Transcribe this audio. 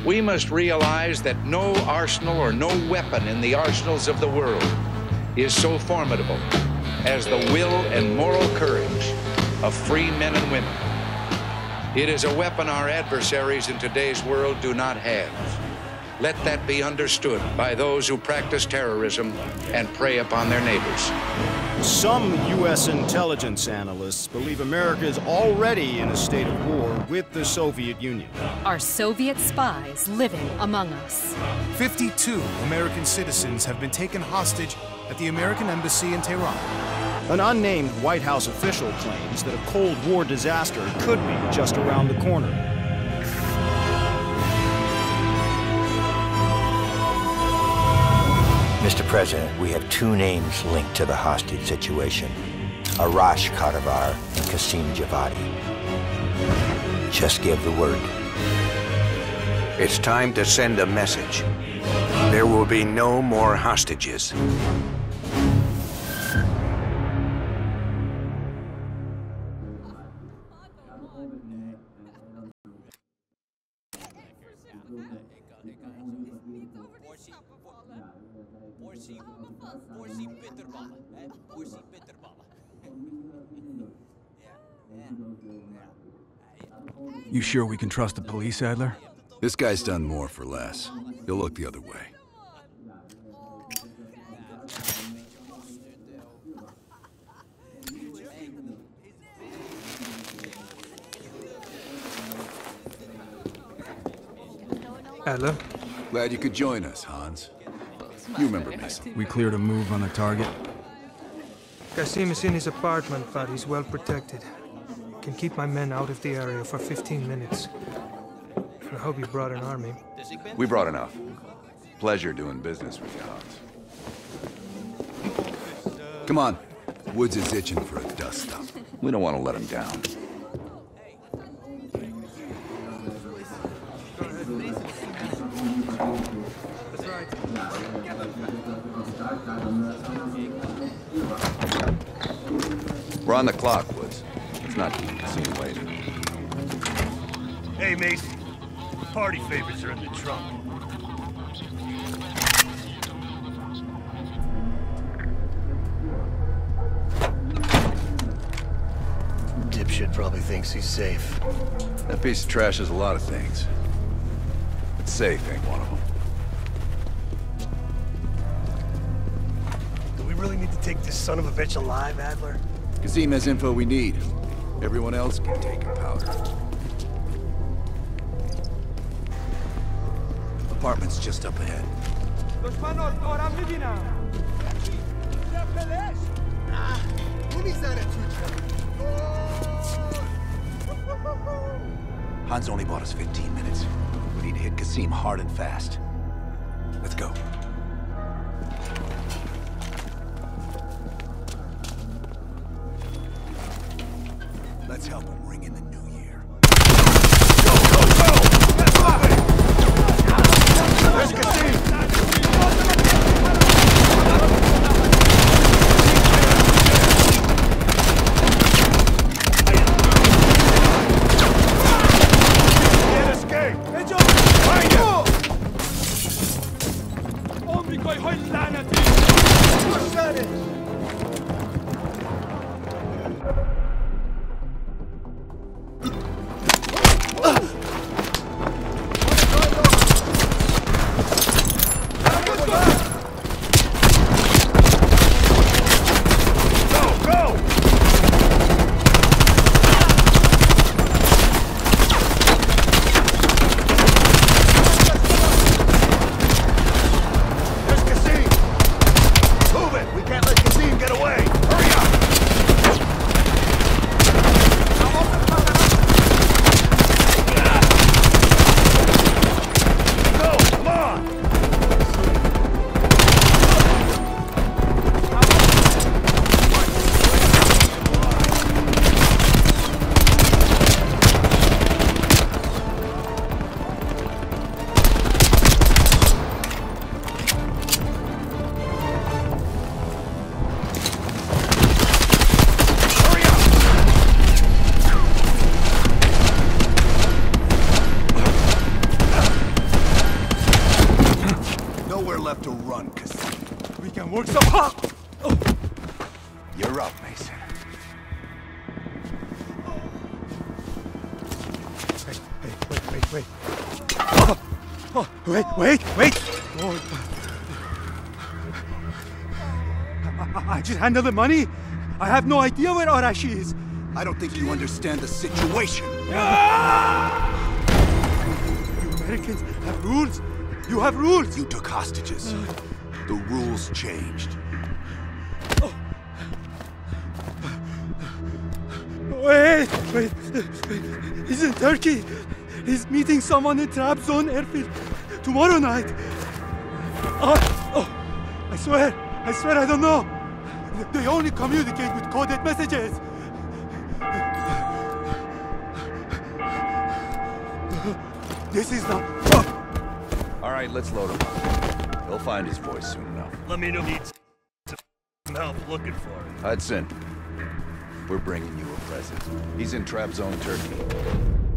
we must realize that no arsenal or no weapon in the arsenals of the world is so formidable as the will and moral courage of free men and women. It is a weapon our adversaries in today's world do not have. Let that be understood by those who practice terrorism and prey upon their neighbors. Some U.S. intelligence analysts believe America is already in a state of war with the Soviet Union. Are Soviet spies living among us? 52 American citizens have been taken hostage at the American Embassy in Tehran. An unnamed White House official claims that a Cold War disaster could be just around the corner. Mr. President, we have two names linked to the hostage situation. Arash Kadivar and Qasim Javadi. Just give the word. It's time to send a message. There will be no more hostages. You sure we can trust the police, Adler? This guy's done more for less. He'll look the other way. Adler? Glad you could join us, Hans. You remember me. We cleared a move on the target? Qasim is in his apartment, but he's well protected. Can keep my men out of the area for 15 minutes. I hope you brought an army. We brought enough. Pleasure doing business with you, Hans. Come on. Woods is itching for a dust-up. We don't want to let him down. We're on the clock, Woods. It's not keeping Qasim waiting. Hey, Mace. Party favors are in the trunk. Dipshit probably thinks he's safe. That piece of trash is a lot of things. But safe ain't one of them. Do we really need to take this son of a bitch alive, Adler? Qasim has info we need. Everyone else can take a powder. Apartment's just up ahead. Hans only bought us 15 minutes. We need to hit Qasim hard and fast. Let's go. Let's help him ring in the new year. Go, go, go! There's Qasim! Can't escape! Find him! Move it! We can't let left to run, Kasim. We can work some hard. You're up, Mason. Wait. Wait. Oh. I just handled the money. I have no idea where Arashi is. I don't think you understand the situation. You Americans have rules. You have rules. You took hostages. The rules changed. Wait. He's in Turkey. He's meeting someone in Trabzon airfield tomorrow night. I swear I don't know. They only communicate with coded messages. This is not... All right, let's load him up. He'll find his voice soon enough. Let me know if he needs some help looking for it. Hudson, we're bringing you a present. He's in Trabzon, Turkey.